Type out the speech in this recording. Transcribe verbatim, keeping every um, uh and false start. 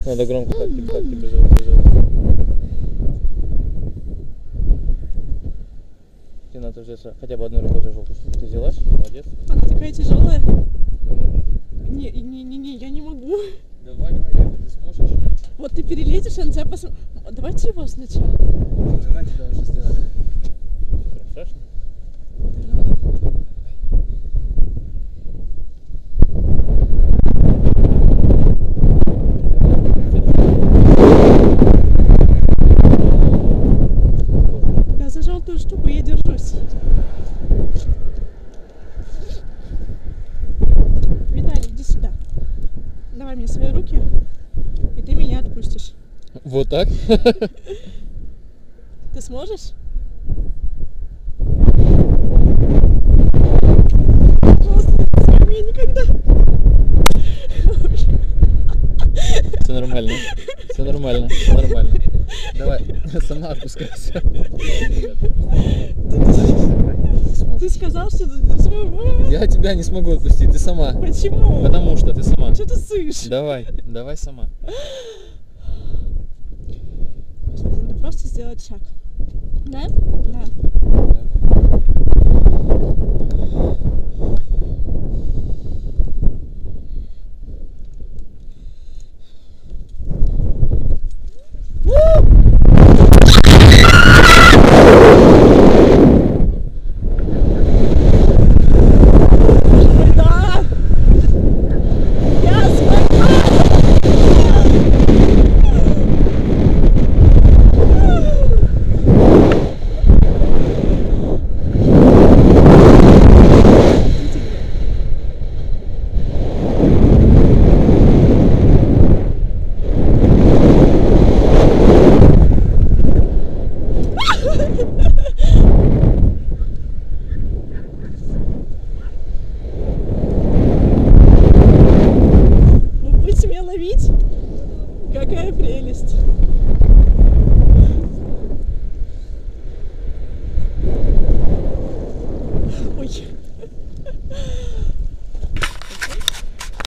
Надо громко так, типа, так тебе бежать, бежать. Тебе надо взять хотя бы одну руку за желтую. Ты взялась? Молодец. Она такая тяжелая. Не, не, не, не, я не могу. Давай, давай, это ты сможешь? Вот ты перелезешь, а на тебя посмотрит. Давайте его сначала. Давай тебя уже сделали. Прям страшно? Я за желтую штуку, я держусь. Виталий, иди сюда. Давай мне свои руки, и ты меня отпустишь. Вот так? Ты сможешь? Господи, я никогда. Все нормально. Все нормально. Все нормально. Давай, сама отпускайся. Ты сказал, что ты смогу. Я тебя не смогу отпустить, ты сама. Почему? Потому что ты сама. Что ты сышь? Давай, давай сама. Надо просто сделать шаг. Да? Да. Вы будете меня ловить? Какая прелесть!